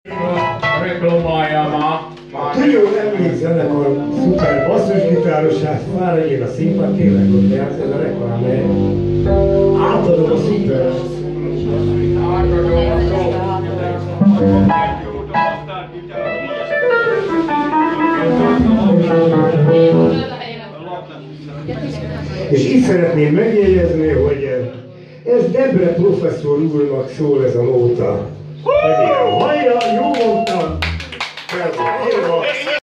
Trio emlékzenekar szuper basszusgitárosát várjél a színpad, tényleg ott járt, ez a reklám, átadom a szuper. És így szeretném megjegyezni, hogy ez Debre professzor úrnak szól ez a nóta. Hajrá, jó mondtam!